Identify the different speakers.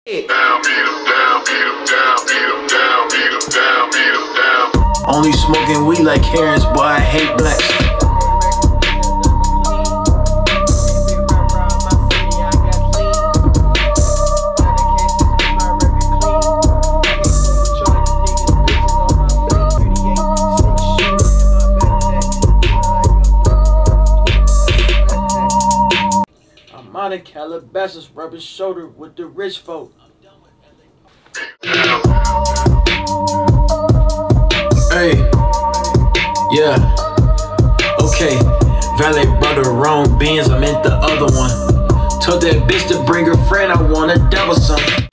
Speaker 1: Only smoking weed like Karens, boy, I hate blacks. I'm out of Calabasas, rubbing shoulder with the rich folk. Hey, yeah, okay. Valet brought the wrong beans, I'm in the other one. Told that bitch to bring her friend, I want a DoubleSome.